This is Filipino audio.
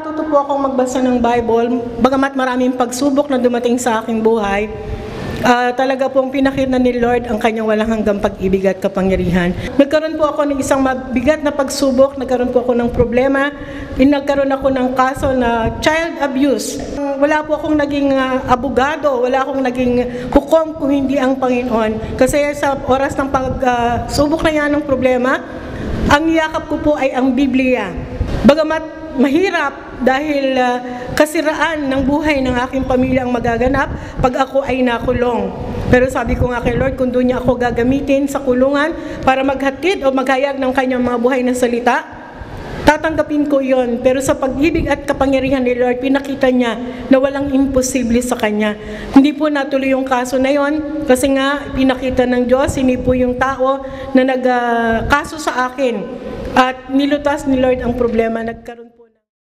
natuto po akong magbasa ng Bible, bagamat maraming pagsubok na dumating sa aking buhay, talaga pong pinakita ni Lord ang kanyang walang hanggang pag-ibig at kapangyarihan. Nagkaroon po ako ng isang mabigat na pagsubok, nagkaroon po ako ng problema, nagkaroon ako ng kaso na child abuse. Wala po akong naging abogado, wala akong naging hukom kung hindi ang Panginoon. Kasi sa oras ng pagsubok na yan ng problema, ang niyakap ko po ay ang Biblia. Bagamat mahirap dahil kasiraan ng buhay ng aking pamilya ang magaganap pag ako ay nakulong. Pero sabi ko nga kay Lord, kung doon niya ako gagamitin sa kulungan para maghatid o maghayag ng kanyang mga buhay na salita, tatanggapin ko yon. Pero sa pag-ibig at kapangyarihan ni Lord, pinakita niya na walang imposible sa kanya. Hindi po natuloy yung kaso na yon kasi nga pinakita ng Diyos, hindi po yung tao na nagkaso sa akin. At nilutas ni Lord ang problema. Nagkaroon